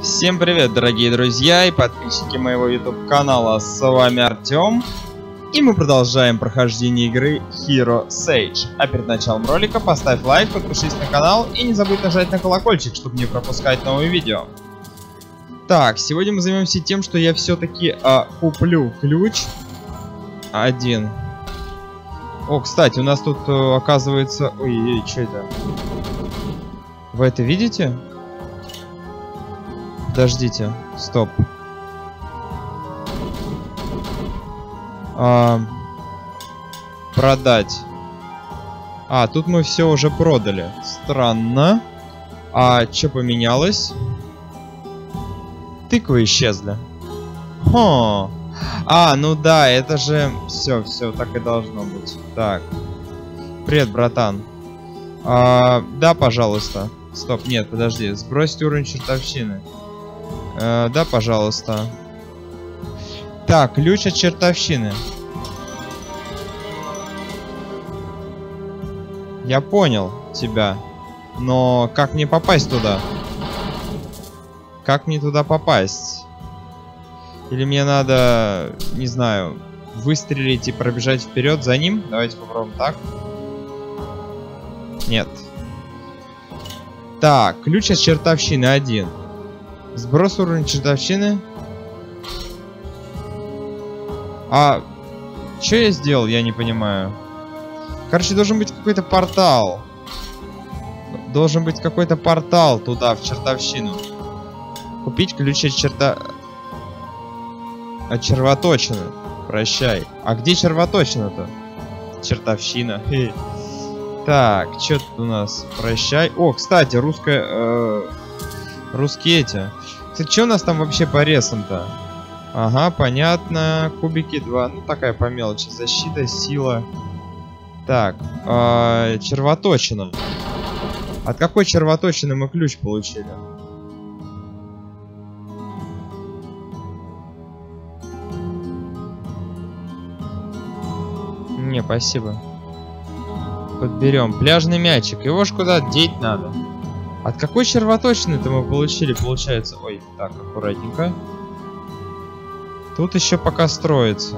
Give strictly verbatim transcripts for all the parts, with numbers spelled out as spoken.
Всем привет, дорогие друзья и подписчики моего YouTube канала, с вами Артем. И мы продолжаем прохождение игры Hero Sage. А перед началом ролика поставь лайк, подпишись на канал и не забудь нажать на колокольчик, чтобы не пропускать новые видео. Так, сегодня мы займемся тем, что я все-таки а, куплю ключ один. О, кстати, у нас тут оказывается... Ой, что это? Вы это видите? Подождите, стоп. А, продать. А, тут мы все уже продали. Странно. А что поменялось? Тыквы исчезли. Хо. А, ну да, это же... Все, все, так и должно быть. Так. Привет, братан. А, да, пожалуйста. Стоп, нет, подожди. Сбросить уровень чертовщины. Э, да, пожалуйста. Так, ключ от чертовщины. Я понял тебя. Но как мне попасть туда? Как мне туда попасть? Или мне надо, не знаю, выстрелить и пробежать вперед за ним? Давайте попробуем так. Нет. Так, ключ от чертовщины один. Сброс уровня чертовщины. А что я сделал, я не понимаю. Короче, должен быть какой-то портал. Должен быть какой-то портал туда, в чертовщину. Купить ключ от черта... От червоточины. Прощай. А где червоточина-то? Чертовщина. Хе. Так, что тут у нас? Прощай. О, кстати, русская... Э... Русские эти. Кстати, что у нас там вообще по ресам-то? Ага, понятно. Кубики два. Ну, такая по мелочи. Защита, сила. Так. Э, червоточина. От какой червоточины мы ключ получили? Не, спасибо. Подберем. Пляжный мячик. Его ж куда деть надо. От какой червоточины-то мы получили, получается? Ой, так, аккуратненько. Тут еще пока строится.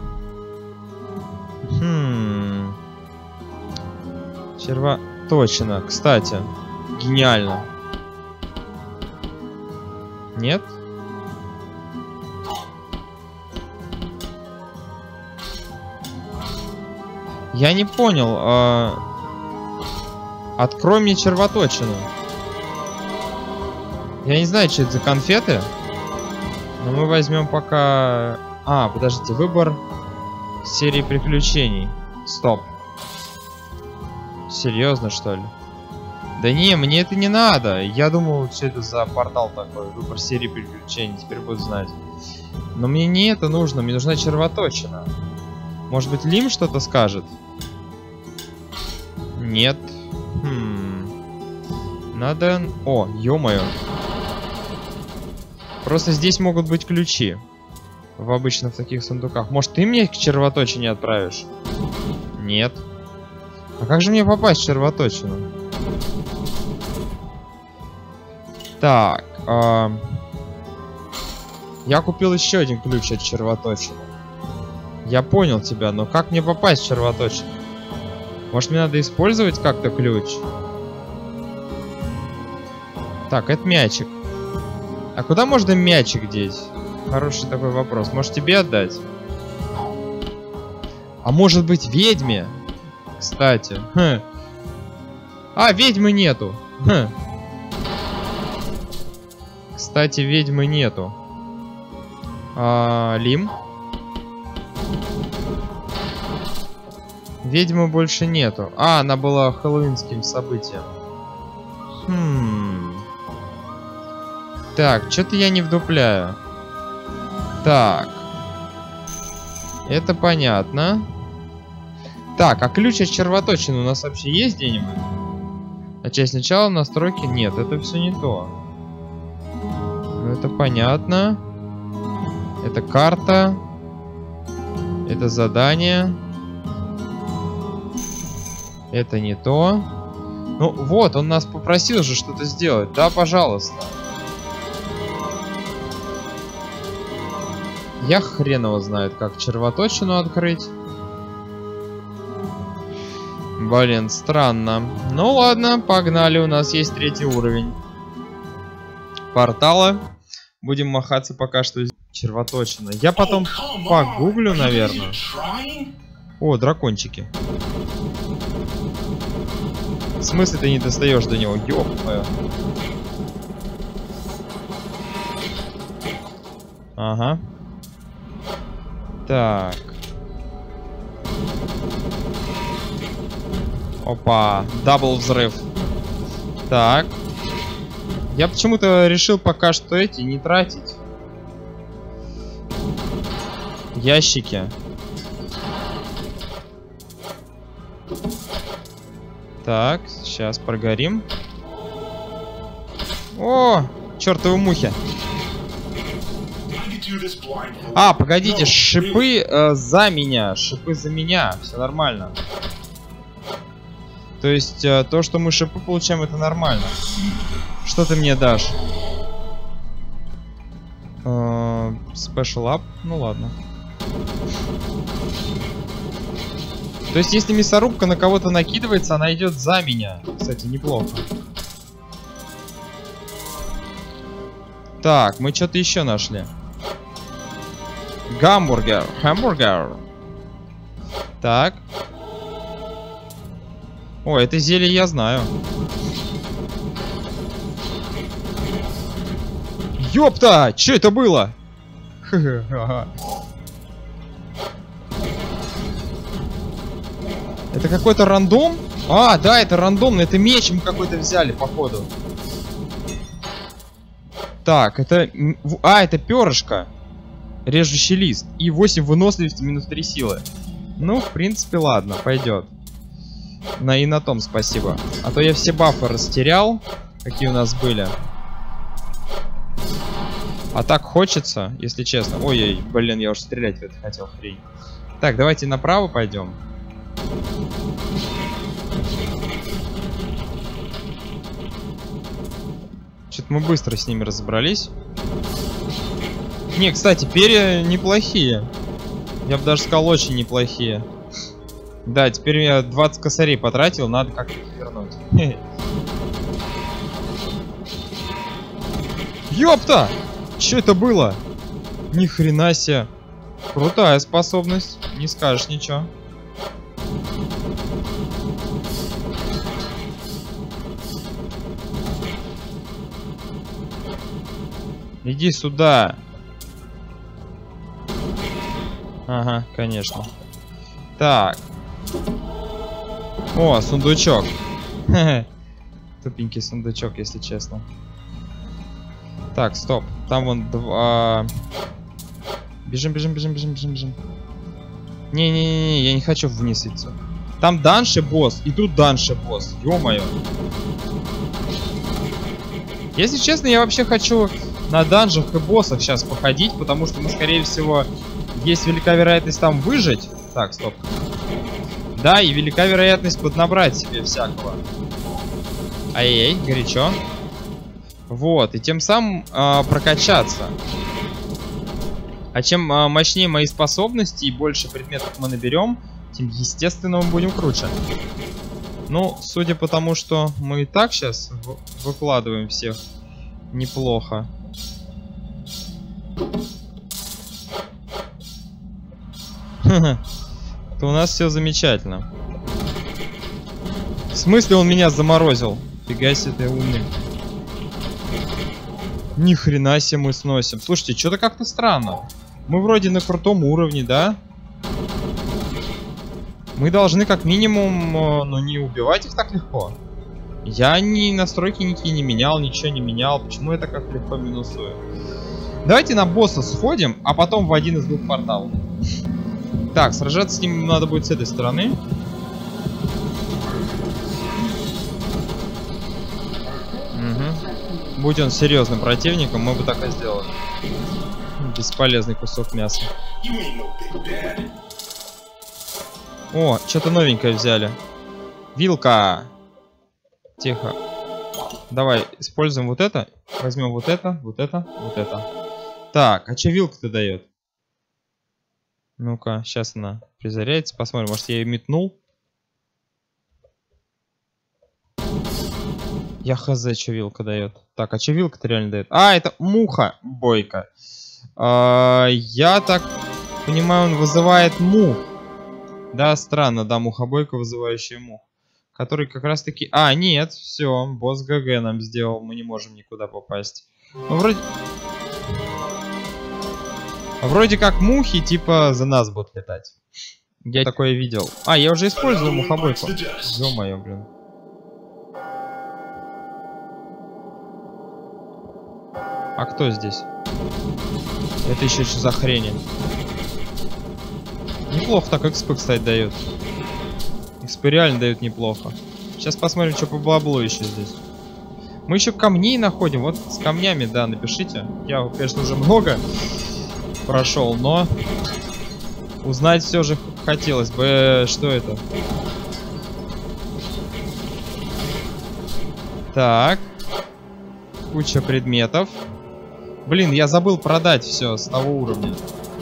Хм. Червоточина. Кстати, гениально. Нет? Я не понял. А... Открой мне червоточину. Я не знаю, что это за конфеты. Но мы возьмем пока... А, подождите, выбор серии приключений. Стоп. Серьезно, что ли? Да не, мне это не надо. Я думал, что это за портал такой. Выбор серии приключений, теперь буду знать. Но мне не это нужно, мне нужна червоточина. Может быть, Лим что-то скажет? Нет. Хм. Надо... О, ё-моё. Просто здесь могут быть ключи. В обычно в таких сундуках. Может, ты мне к червоточине отправишь? Нет. А как же мне попасть в червоточину? Так. Э я купил еще один ключ от червоточины. Я понял тебя, но как мне попасть в червоточину? Может, мне надо использовать как-то ключ? Так, это мячик. А куда можно мячик деть? Хороший такой вопрос. Может, тебе отдать? А может быть, ведьме? Кстати. Хм. А, ведьмы нету. Хм. Кстати, ведьмы нету. А, Лим? Ведьмы больше нету. А, она была хэллоуинским событием. Хм. Так, что-то я не вдупляю. Так. Это понятно. Так, а ключ от червоточины у нас вообще есть где-нибудь? Начать сначала, настройки. Нет, это все не то. Ну, это понятно. Это карта. Это задание. Это не то. Ну вот, он нас попросил же что-то сделать. Да, пожалуйста. Я хрен его знает, как червоточину открыть. Блин, странно. Ну ладно, погнали, у нас есть третий уровень. Порталы. Будем махаться пока что червоточина. Я потом погуглю, наверное. О, дракончики. В смысле ты не достаешь до него? Ёп-моё. Ага. Так. Опа, дабл взрыв. Так. Я почему-то решил пока что эти не тратить. Ящики. Так, сейчас прогорим. О, чертовы мухи. А, погодите, шипы э, за меня. Шипы за меня. Все нормально. То есть, э, то, что мы шипы получаем, это нормально. Что ты мне дашь? Э, special up? Ну ладно. То есть, если мясорубка на кого-то накидывается, она идет за меня. Кстати, неплохо. Так, мы что-то еще нашли. Гамбургер. Хамбургер. Так. О, это зелье я знаю. Ёпта! Что это было? Это какой-то рандом? А, да, это рандомно. Это меч мы какой-то взяли, походу. Так, это... А, это перышко. Режущий лист. И восемь выносливости, минус три силы. Ну, в принципе, ладно, пойдет. На и на том спасибо. А то я все бафы растерял, какие у нас были. А так хочется, если честно. Ой-ой, блин, я уж стрелять в это хотел, хрень. Так, давайте направо пойдем. Что-то мы быстро с ними разобрались. Не, кстати, перья неплохие. Я бы даже сказал, очень неплохие. Да, теперь я двадцать косарей потратил, надо как-то их вернуть. Ёпта! Что это было? Ни хрена себе. Крутая способность, не скажешь ничего. Иди сюда. Ага, конечно. Так. О, сундучок. Тупенький сундучок, если честно. Так, стоп. Там вон два... Бежим, бежим, бежим, бежим, бежим, бежим. Не-не-не, я не хочу вниз идти. Там данши босс, и тут данши босс. Ё-моё. Если честно, я вообще хочу на данжах и боссах сейчас походить, потому что мы, скорее всего, есть велика вероятность там выжить. Так, стоп. Да, и велика вероятность поднабрать себе всякого. Ай-яй, горячо. Вот, и тем самым э, прокачаться. А чем э, мощнее мои способности и больше предметов мы наберем, тем, естественно, мы будем круче. Ну, судя по тому, что мы и так сейчас выкладываем всех неплохо. То у нас все замечательно. В смысле он меня заморозил? Фига себе, ты умный. Ни хрена себе мы сносим. Слушайте, что-то как-то странно. Мы вроде на крутом уровне, да? Мы должны как минимум, ну, не убивать их так легко. Я ни настройки никакие не менял, ничего не менял. Почему я так как легко минусую? Давайте на босса сходим, а потом в один из двух порталов. Так, сражаться с ним надо будет с этой стороны. Угу. Будь он серьезным противником, мы бы так и сделали. Бесполезный кусок мяса. О, что-то новенькое взяли. Вилка. Тихо. Давай, используем вот это. Возьмем вот это, вот это, вот это. Так, а что вилка-то дает? Ну-ка, сейчас она призаряется. Посмотрим, может я ее метнул. Я хз, что вилка дает. Так, а что вилка-то реально дает? А, это муха бойка. А, я так понимаю, он вызывает мух. Да, странно, да, мухобойка, вызывающая мух. Который как раз таки... А, нет, все, босс ГГ нам сделал. Мы не можем никуда попасть. Ну, вроде... Вроде как мухи, типа, за нас будут летать. Я такое видел. А, я уже использовал мухобойку. Ё-моё, блин. А кто здесь? Это еще что за хрень? Неплохо так экспы, кстати, дает. Экспы реально дают неплохо. Сейчас посмотрим, что по баблу еще здесь. Мы еще камней находим. Вот с камнями, да, напишите. Я, конечно, уже много прошел, но узнать все же хотелось бы, что это. Так. Куча предметов. Блин, я забыл продать все с того уровня.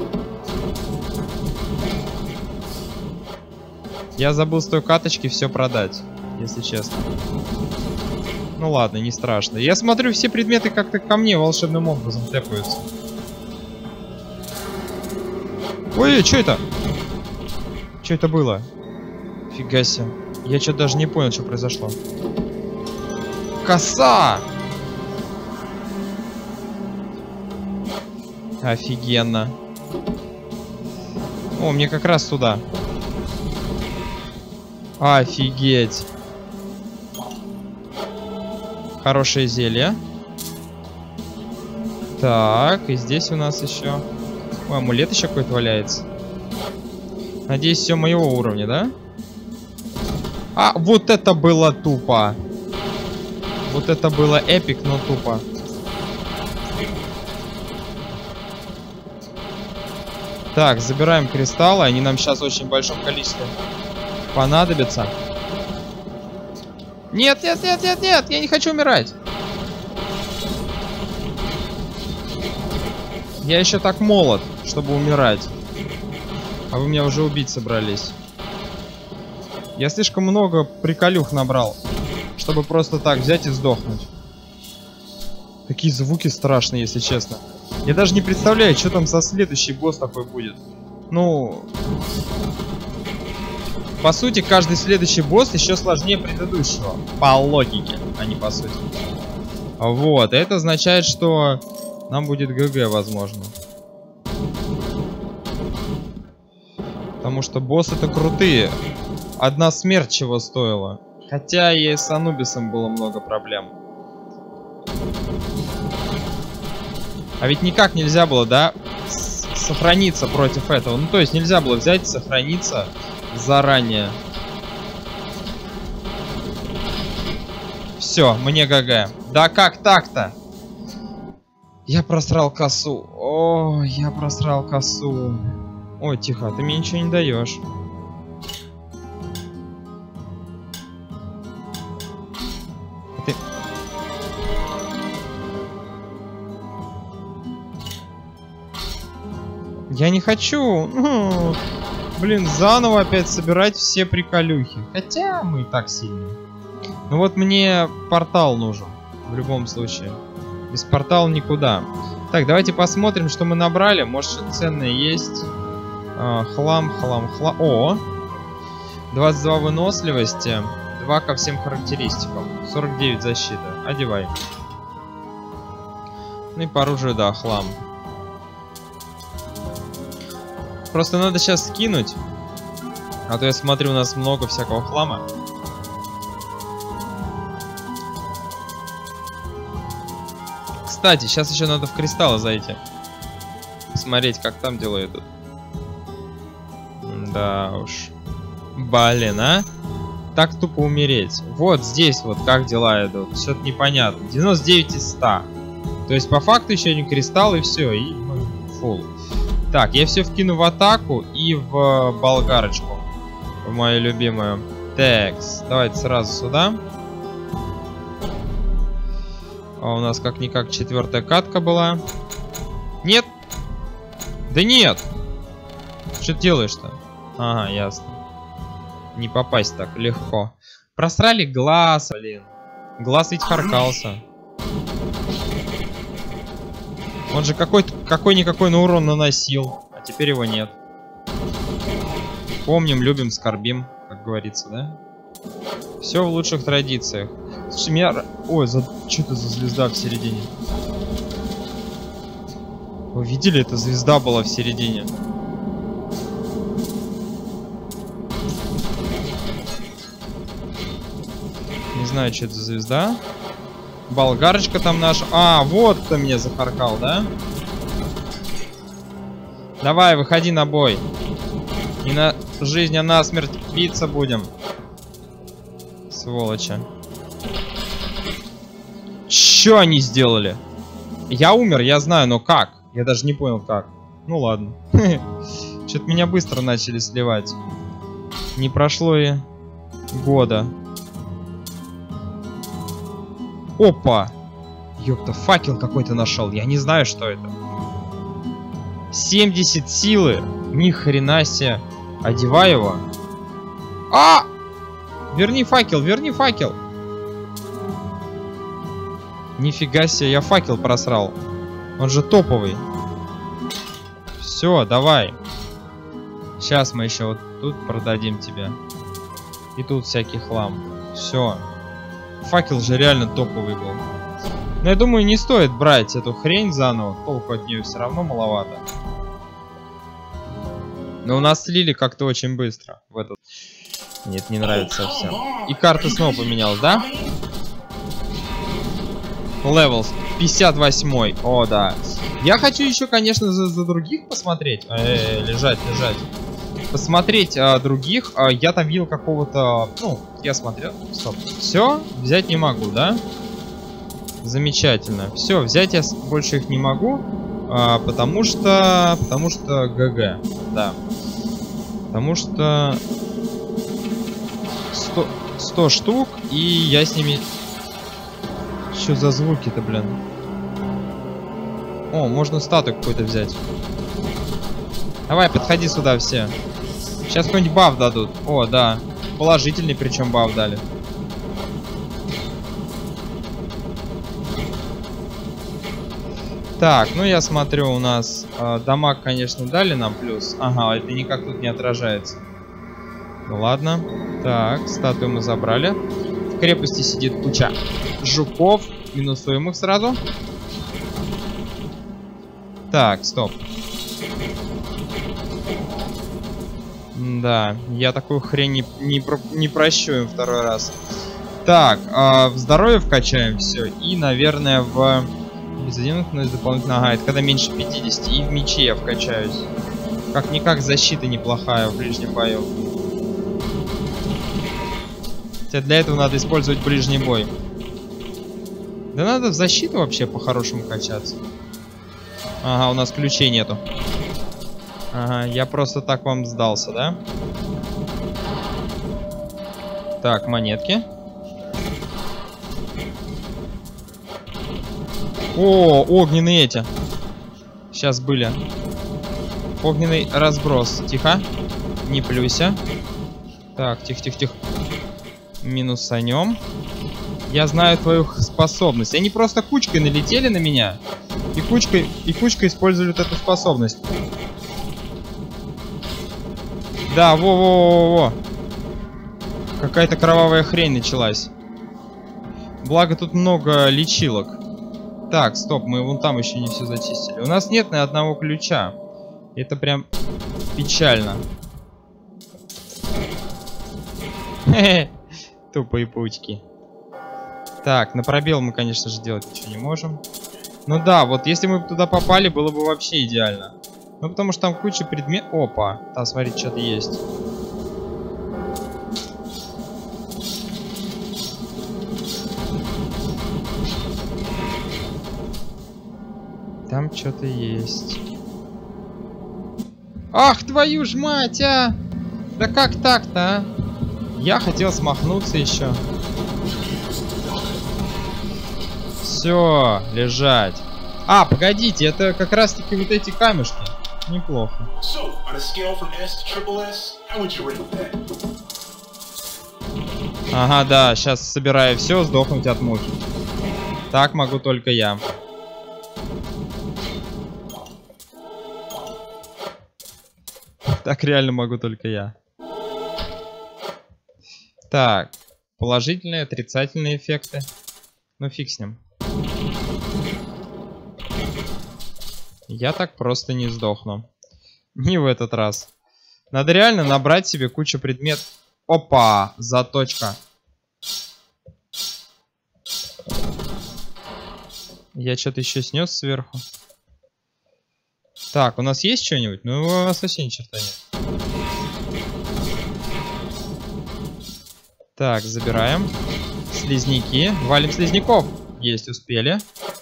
Я забыл с той каточки все продать, если честно. Ну ладно, не страшно. Я смотрю, все предметы как-то ко мне волшебным образом тэпаются. Ой, что это? Что это было? Фига себе. Я что-то даже не понял, что произошло. Коса! Офигенно. О, мне как раз туда. Офигеть. Хорошее зелье. Так, и здесь у нас еще... Ой, амулет еще какой-то валяется. Надеюсь, все моего уровня, да? А, вот это было тупо. Вот это было эпик, но тупо. Так, забираем кристаллы. Они нам сейчас в очень большом количестве понадобятся. Нет, нет, нет, нет, нет, я не хочу умирать. Я еще так молод, чтобы умирать. А вы меня уже убить собрались. Я слишком много приколюх набрал, чтобы просто так взять и сдохнуть. Такие звуки страшные, если честно. Я даже не представляю, что там за следующий босс такой будет. Ну... По сути, каждый следующий босс еще сложнее предыдущего. По логике, а не по сути. Вот, это означает, что нам будет ГГ, возможно. Потому что боссы-то крутые. Одна смерть чего стоила. Хотя и с Анубисом было много проблем. А ведь никак нельзя было, да, сохраниться против этого. Ну, то есть нельзя было взять и сохраниться заранее. Все, мне ГГ. Да как так-то? Я просрал косу. О, я просрал косу. Ой, тихо, ты мне ничего не даешь. Ты... Я не хочу. Ну, блин, заново опять собирать все приколюхи. Хотя мы и так сильные. Ну вот мне портал нужен. В любом случае. Без портала никуда. Так, давайте посмотрим, что мы набрали. Может, что-то ценное есть. А, хлам, хлам, хлам. О! двадцать два выносливости. два ко всем характеристикам. сорок девять защиты. Одевай. Ну и по оружию, да, хлам. Просто надо сейчас скинуть. А то я смотрю, у нас много всякого хлама. Кстати, сейчас еще надо в кристаллы зайти. Посмотреть, как там дела идут. Да уж. Блин, а? Так тупо умереть. Вот здесь вот как дела идут. Что-то непонятно. девяносто девять из ста. То есть по факту еще один кристалл и все. И ну, фул. Так, я все вкину в атаку и в болгарочку. В мою любимую. Текс. Давайте сразу сюда. А у нас как-никак четвертая катка была. Нет! Да нет! Что Что ты делаешь-то? Ага, ясно. Не попасть так легко. Просрали глаз, блин. Глаз ведь харкался. Он же какой-то какой-никакой на урон наносил, а теперь его нет. Помним, любим, скорбим, как говорится, да? Все в лучших традициях. Слушай, меня... Ой, за... что это за звезда в середине? Вы видели, эта звезда была в середине? Не знаю, что это за звезда. Болгарочка там наша. А, вот кто меня захаркал, да? Давай, выходи на бой. Не на жизнь, а на смерть биться будем. Сволочи. Что они сделали? Я умер, я знаю, но как? Я даже не понял, как. Ну ладно. Что-то меня быстро начали сливать. Не прошло и года. Опа! Ёпта, факел какой-то нашел. Я не знаю, что это. семьдесят силы. Ни хрена себе. Одевай его. А! Верни факел, верни факел. Нифига себе, я факел просрал. Он же топовый. Все, давай. Сейчас мы еще вот тут продадим тебе. И тут всякий хлам. Все. Факел же реально топовый был. Но я думаю, не стоит брать эту хрень заново. Толку от нее все равно маловато. Но у нас слили как-то очень быстро. В этот... Нет, не нравится совсем. И карта снова поменялась, да? Левел пятьдесят восемь. О, да. Я хочу еще, конечно, за, за других посмотреть. Э-э, лежать, лежать. Посмотреть а, других. А, я там видел какого-то... Ну, я смотрел. Стоп. Все, взять не могу, да? Замечательно. Все, взять я больше их не могу. А, потому что... Потому что ГГ. Да. Потому что... сто, сто штук, и я с ними... Что за звуки-то, блин? О, можно статую какую-то взять. Давай, подходи сюда все. Сейчас какой-нибудь баф дадут. О, да. Положительный, причем баф дали. Так, ну я смотрю, у нас э, дамаг, конечно, дали нам плюс. Ага, это никак тут не отражается. Ну ладно. Так, статую мы забрали. В крепости сидит куча жуков. Минусуем их сразу. Так, стоп. Да, я такую хрень не, не, про, не прощу им второй раз. Так, э, в здоровье вкачаем все. И, наверное, в... Без один дополнительно... Ага, это когда меньше пятидесяти. И в мече я вкачаюсь. Как-никак защита неплохая в ближнем бою. Хотя для этого надо использовать ближний бой. Да надо в защиту вообще по-хорошему качаться. Ага, у нас ключей нету. Ага, я просто так вам сдался, да? Так, монетки. О, огненные эти. Сейчас были. Огненный разброс. Тихо. Не плюйся. Так, тихо-тихо-тихо. Минусанем. Я знаю твою способность. Они просто кучкой налетели на меня. И кучкой, и кучкой использовали вот эту способность. Да, во-во-во-во. Какая-то кровавая хрень началась. Благо тут много лечилок. Так, стоп, мы вон там еще не все зачистили. У нас нет ни одного ключа. Это прям печально. Хе-хе. Тупые паучки. Так, на пробел мы, конечно же, делать ничего не можем. Ну да, вот если мы туда попали, было бы вообще идеально. Ну потому что там куча предметов... Опа, там, смотри, что-то есть. Там что-то есть. Ах, твою ж мать, а! Да как так-то, а? Я хотел смахнуться еще. Все, лежать. А, погодите, это как раз таки вот эти камешки. Неплохо. Ага, да, сейчас собираю все, сдохнуть от мухи. Так могу только я. Так реально могу только я. Так, положительные, отрицательные эффекты. Ну фиг с ним. Я так просто не сдохну. Не в этот раз. Надо реально набрать себе кучу предметов. Опа, заточка. Я что-то еще снес сверху. Так, у нас есть что-нибудь? Ну, у нас вообще ни черта нет. Так, забираем. Слизняки. Валим слизняков. Есть, успели.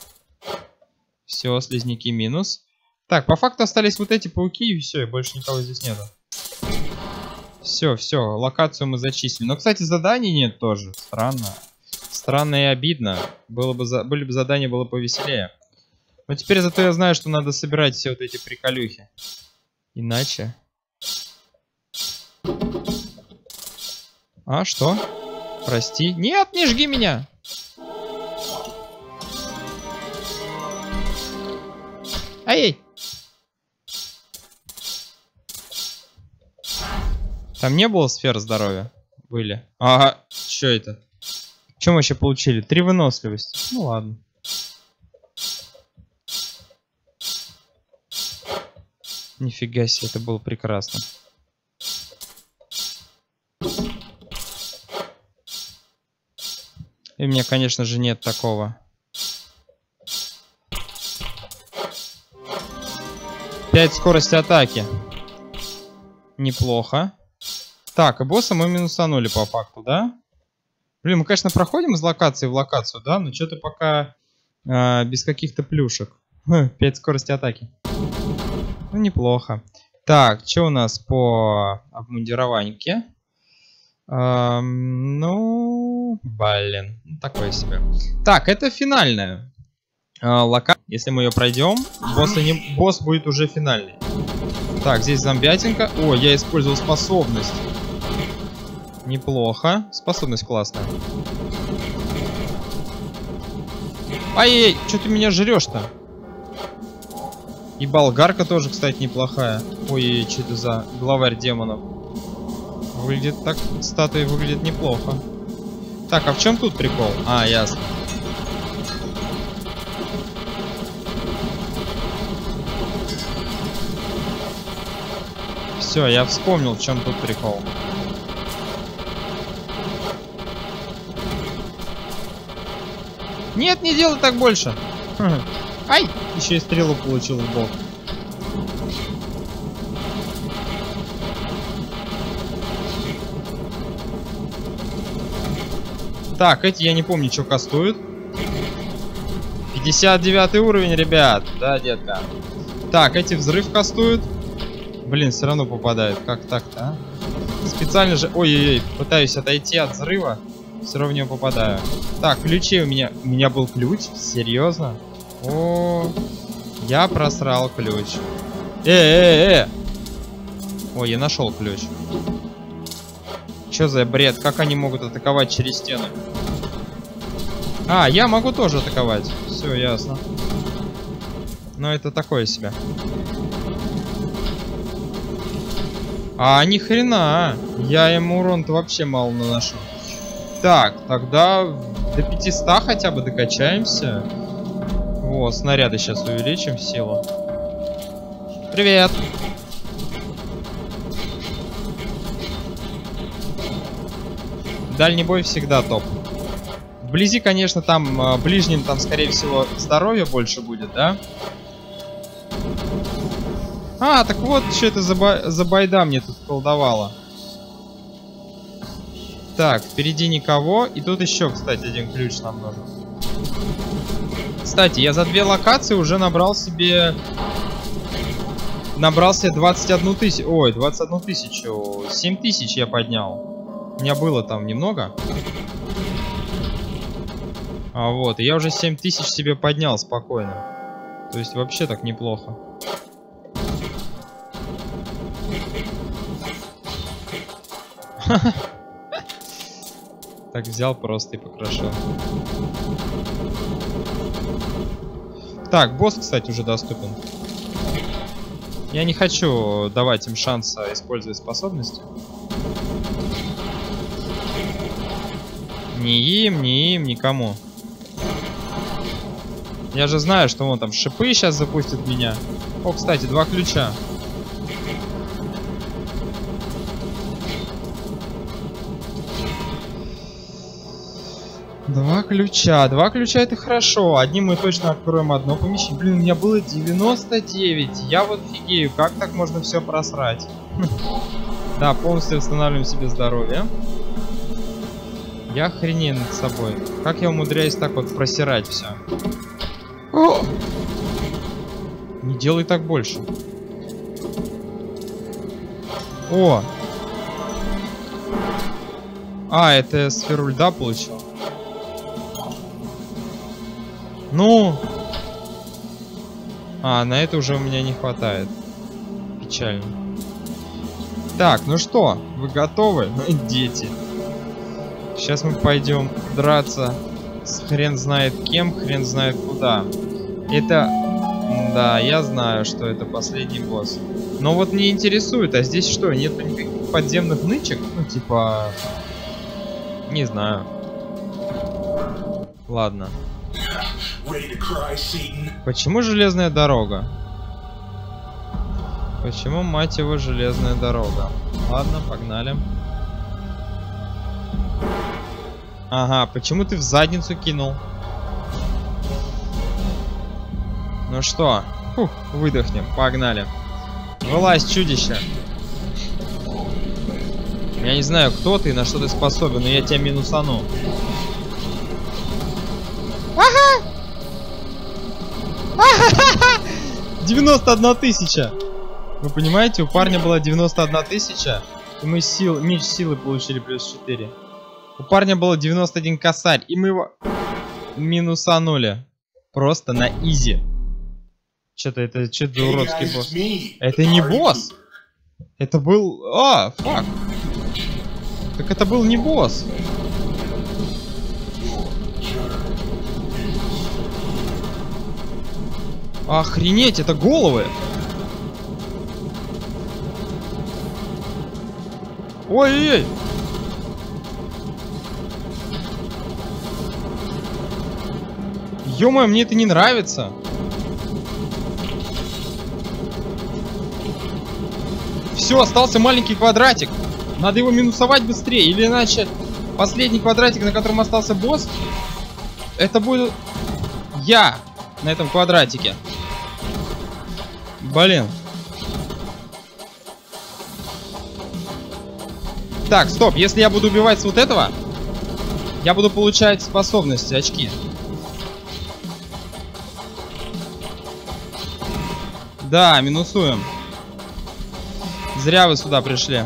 Все, слизняки минус. Так, по факту остались вот эти пауки, и все, и больше никого здесь нету. Все, все, локацию мы зачистили. Но, кстати, заданий нет тоже. Странно. Странно и обидно. Было бы за... Были бы задания, было бы повеселее. Но теперь зато я знаю, что надо собирать все вот эти приколюхи. Иначе... А, что? Прости. Нет, не жги меня! Ай-ай! Там не было сфер здоровья? Были. Ага, что это? Что мы вообще получили? Три выносливости. Ну ладно. Нифига себе, это было прекрасно. И у меня, конечно же, нет такого. пять скорости атаки. Неплохо. Так, и босса мы минусанули по факту, да? Блин, мы, конечно, проходим из локации в локацию, да? Но что-то пока э, без каких-то плюшек. пять скорости атаки. Ну, неплохо. Так, что у нас по обмундированике? Эм, ну, блин, такое себе. Так, это финальная э, локация. Если мы ее пройдем, босса не, босс будет уже финальный. Так, здесь зомбятинка. О, я использовал способность. Неплохо. Способность классная. Ай-яй-яй, что ты меня жрешь-то? И болгарка тоже, кстати, неплохая. Ой, что это за главарь демонов? Выглядит так, статуя выглядит неплохо. Так, а в чем тут прикол? А, ясно. Все, я вспомнил, в чем тут прикол. Нет, не делай так больше. Ай! Еще и стрелу получил в бок. Так, эти я не помню, что кастуют. пятьдесят девятый уровень, ребят. Да, детка. Так, эти взрыв кастуют. Блин, все равно попадают. Как так-то, а? Специально же... Ой-ой-ой, пытаюсь отойти от взрыва. Все равно в него попадаю. Так, ключи у меня... У меня был ключ? Серьезно? О, я просрал ключ. Э-э-э! Ой, я нашел ключ. Что за бред? Как они могут атаковать через стены? А, я могу тоже атаковать. Все, ясно. Но это такое себе. А, ни хрена. Я ему урон-то вообще мало наношу. Так, тогда до пятисот хотя бы докачаемся. О, снаряды сейчас увеличим силу. Привет. Дальний бой всегда топ. Вблизи, конечно, там, ближним, там, скорее всего, здоровья больше будет, да? А, так вот, что это за, ба за байда мне тут колдовала. Так, впереди никого. И тут еще, кстати, один ключ нам нужен. Кстати, я за две локации уже набрал себе... Набрал себе двадцать одну тысячу. Ой, двадцать одну тысячу. семь тысяч я поднял. У меня было там немного. А вот, и я уже семь тысяч себе поднял спокойно. То есть вообще так неплохо. Так взял просто и покрошил. Так, босс, кстати, уже доступен. Я не хочу давать им шанса использовать способности. Ни им, ни им, никому. Я же знаю, что он там шипы сейчас запустит меня. О, кстати, два ключа. Два ключа. Два ключа это хорошо. Одним мы точно откроем одно помещение. Блин, у меня было девяносто девять. Я вот фигею, как так можно все просрать? Да, полностью восстанавливаем себе здоровье. Я охренею над собой. Как я умудряюсь так вот просирать все? О! Не делай так больше. О! А, это сферу льда получил. Ну! А, на это уже у меня не хватает. Печально. Так, ну что, вы готовы? Дети. Сейчас мы пойдем драться с хрен знает кем, хрен знает куда. Это... Да, я знаю, что это последний босс. Но вот не интересует, а здесь что, нету никаких подземных нычек? Ну, типа... Не знаю. Ладно. Почему железная дорога? Почему, мать его, железная дорога? Ладно, погнали. Ага, почему ты в задницу кинул? Ну что, фух, выдохнем, погнали. Вылазь, чудище. Я не знаю, кто ты и на что ты способен, но я тебя минусану. Ага! девяносто одна тысяча. Вы понимаете, у парня была девяносто одна тысяча, и мы сил, меч силы получили плюс четыре. У парня было девяносто один косарь, и мы его минусанули. Просто на изи. Что-то это, что-то уродский босс. Это не босс. Это был... А, фак. Так это был не босс. Охренеть, это головы. Ой-ой-ой. Ё-моё, мне это не нравится. Все, остался маленький квадратик. Надо его минусовать быстрее, или иначе последний квадратик, на котором остался босс, это будет я на этом квадратике. Блин. Так, стоп, если я буду убивать с вот этого, я буду получать способности, очки. Да, минусуем. Зря вы сюда пришли.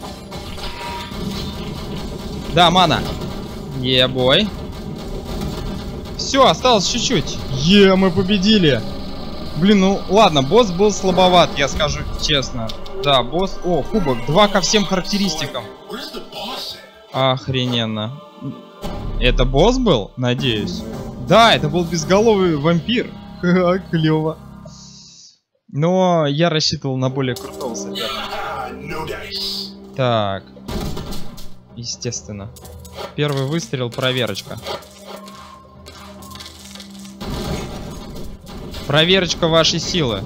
Да, мана. Е-бой. Все, осталось чуть-чуть. Е, мы победили. Блин, ну ладно, босс был слабоват, я скажу честно. Да, босс... О, кубок. Два ко всем характеристикам. Охрененно. Это босс был? Надеюсь. Да, это был безголовый вампир. Клево. Но я рассчитывал на более крутого соперника. Так. Естественно. Первый выстрел, проверочка. Проверочка вашей силы.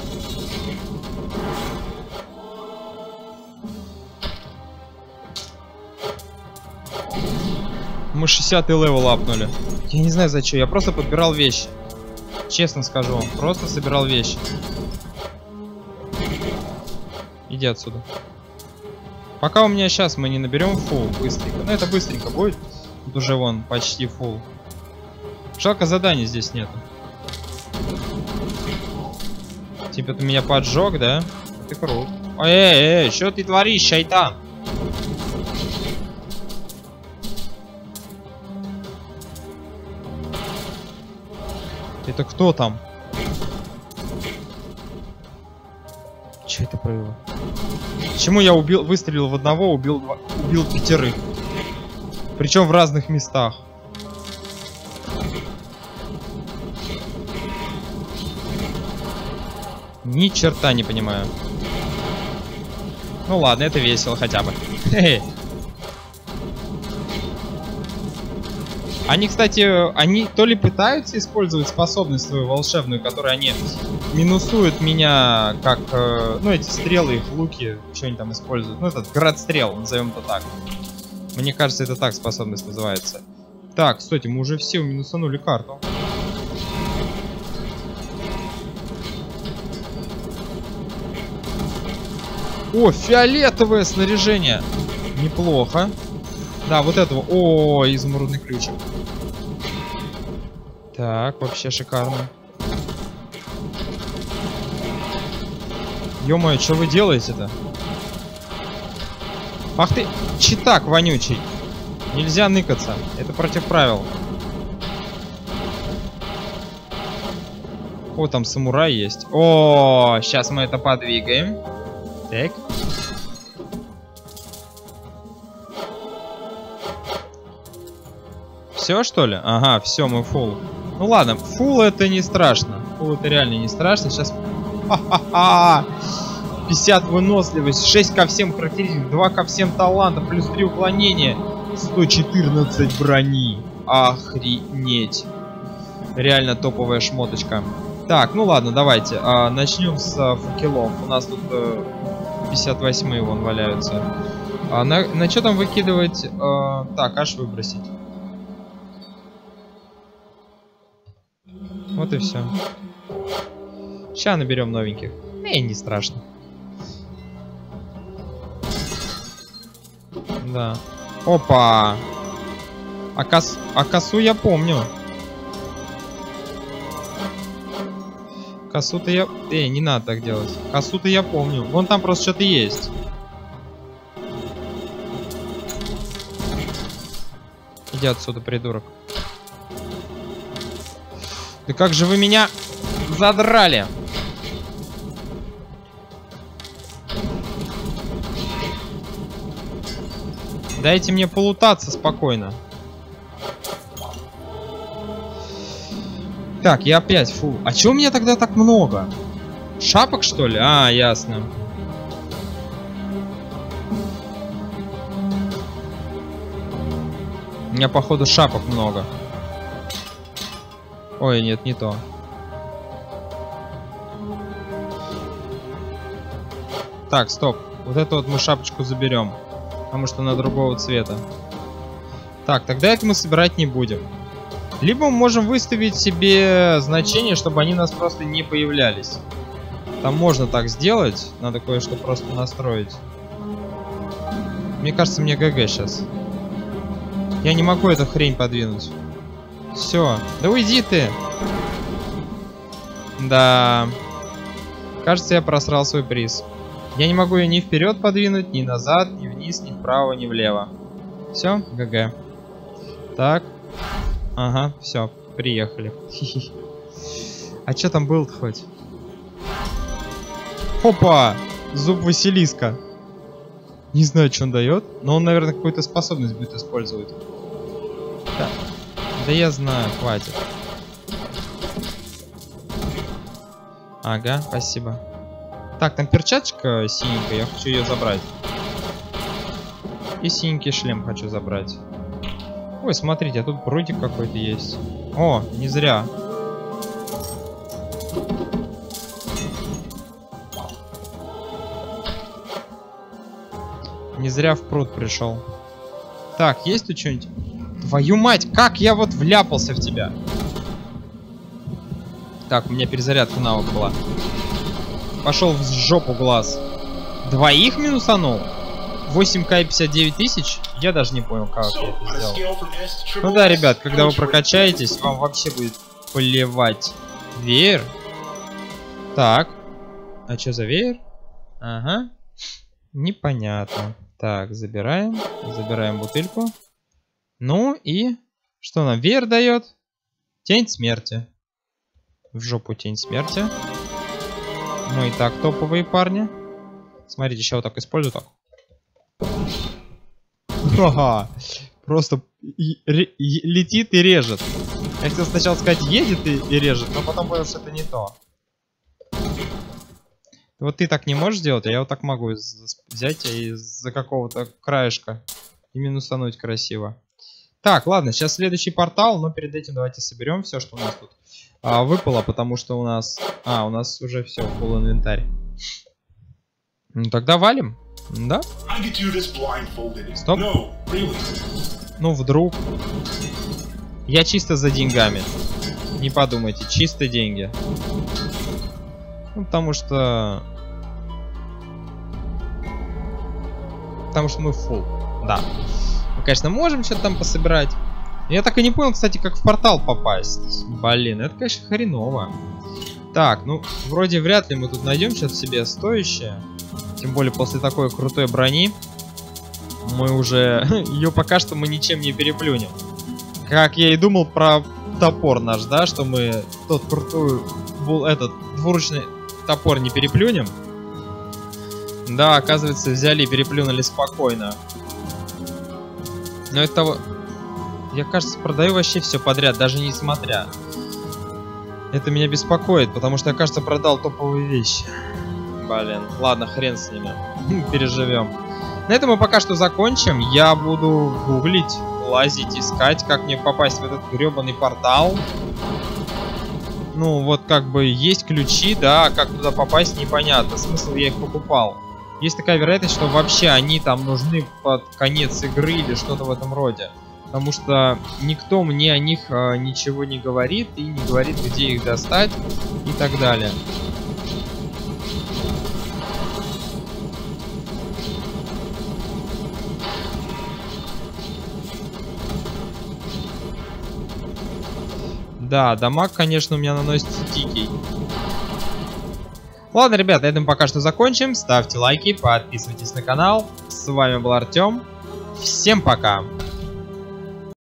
Мы шестидесятый левел апнули. Я не знаю зачем, я просто подбирал вещи. Честно скажу вам, просто собирал вещи. Иди отсюда. Пока у меня сейчас мы не наберем фул быстренько. Ну это быстренько будет. Тут уже вон почти фул. Жалко, заданий здесь нету. Типа ты меня поджег, да? Ты крут. Эй, эй, эй, что ты творишь, шайтан? Это кто там? Что это было? Почему я убил, выстрелил в одного, убил, два, убил пятерых? Причем в разных местах. Ни черта не понимаю. Ну ладно, это весело хотя бы. Хе-хе. Они, кстати, они то ли пытаются использовать способность свою волшебную, которую они минусуют меня, как, э, ну, эти стрелы, их луки, что они там используют. Ну, этот град стрел, назовем это так. Мне кажется, это так способность называется. Так, кстати, мы уже все минусанули карту. О, фиолетовое снаряжение. Неплохо. Да, вот этого. О, изумрудный ключик. Так, вообще шикарно. Ё-моё, что вы делаете-то? Ах ты, читак вонючий. Нельзя ныкаться. Это против правил. О, там самурай есть. О, сейчас мы это подвигаем. Так. Все, что ли? Ага, все, мы фулл. Ну ладно, фулл это не страшно. Фулл это реально не страшно. Сейчас... Ха-ха-ха! пятьдесят выносливость, шесть ко всем характеристикам, два ко всем талантам, плюс три уклонения, сто четырнадцать брони. Охренеть. Реально топовая шмоточка. Так, ну ладно, давайте. А, начнем с а, факелов. У нас тут а, пятьдесят восьмые вон валяются. А, на, на что там выкидывать? А, так, аж выбросить. Вот и все. Сейчас наберем новеньких. Эй, не страшно. Да. Опа. А, кос... а косу я помню. Косу-то я... Эй, не надо так делать. Косу-то я помню. Вон там просто что-то есть. Иди отсюда, придурок. Да как же вы меня задрали? Дайте мне полутаться спокойно. Так, я опять фу. А чего у меня тогда так много? Шапок, что ли? А, ясно. У меня, походу, шапок много. Ой, нет, не то. Так, стоп. Вот эту вот мы шапочку заберем. Потому что она другого цвета. Так, тогда это мы собирать не будем. Либо мы можем выставить себе значение, чтобы они у нас просто не появлялись. Там можно так сделать. Надо кое-что просто настроить. Мне кажется, мне ГГ сейчас. Я не могу эту хрень подвинуть. Все. Да уйди ты. Да. Кажется, я просрал свой приз. Я не могу ее ни вперед подвинуть, ни назад, ни вниз, ни вправо, ни влево. Все, ГГ. Так. Ага, все, приехали. А что там был-то хоть? Опа! Зуб Василиска. Не знаю, что он дает, но он, наверное, какую-то способность будет использовать. Да, да я знаю, хватит. Ага, спасибо. Так, там перчаточка синенькая, я хочу ее забрать. И синенький шлем хочу забрать. Ой, смотрите, а тут прудик какой-то есть. О, не зря. Не зря в пруд пришел. Так, есть тут что-нибудь? Твою мать, как я вот вляпался в тебя? Так, у меня перезарядка навык была. Пошел в жопу глаз. Двоих минусанул? восемь ка и пятьдесят девять тысяч? Я даже не понял, как я это сделал. Ну да, ребят, когда вы прокачаетесь, вам вообще будет плевать. Веер? Так. А что за веер? Ага. Непонятно. Так, забираем. Забираем бутыльку. Ну и... Что нам веер дает? Тень смерти. В жопу тень смерти. Мы и так топовые парни. Смотрите, еще вот так использую так. Ха-ха. Просто и, и, и, летит и режет. Я хотел сначала сказать едет и, и режет, но потом понял, что это не то. Вот ты так не можешь делать, а я вот так могу взять и из-за какого-то краешка и минусануть красиво. Так, ладно, сейчас следующий портал, но перед этим давайте соберем все, что у нас тут а, выпало, потому что у нас... А, у нас уже все, full инвентарь. Ну тогда валим, да? Стоп. No, really. Ну вдруг. Я чисто за деньгами. Не подумайте, чисто деньги. Ну, потому что... Потому что мы фулл. Да. Мы, конечно, можем что-то там пособирать. Я так и не понял, кстати, как в портал попасть. Блин, это, конечно, хреново. Так, ну, вроде вряд ли мы тут найдем что-то себе стоящее. Тем более после такой крутой брони. Мы уже... Ее пока что мы ничем не переплюнем. Как я и думал про топор наш, да? Что мы тот крутой... Этот двуручный топор не переплюнем. Да, оказывается, взяли и переплюнули спокойно. Но это того... Я, кажется, продаю вообще все подряд, даже не смотря. Это меня беспокоит, потому что я, кажется, продал топовые вещи. Блин, ладно, хрен с ними. Переживем. На этом мы пока что закончим. Я буду гуглить, лазить, искать, как мне попасть в этот гребаный портал. Ну, вот как бы есть ключи, да, а как туда попасть, непонятно. Смысл я их покупал. Есть такая вероятность, что вообще они там нужны под конец игры или что-то в этом роде. Потому что никто мне о них э, ничего не говорит и не говорит, где их достать и так далее. Да, дамаг, конечно, у меня наносится дикий. Ладно, ребят, на этом пока что закончим. Ставьте лайки, подписывайтесь на канал. С вами был Артем. Всем пока!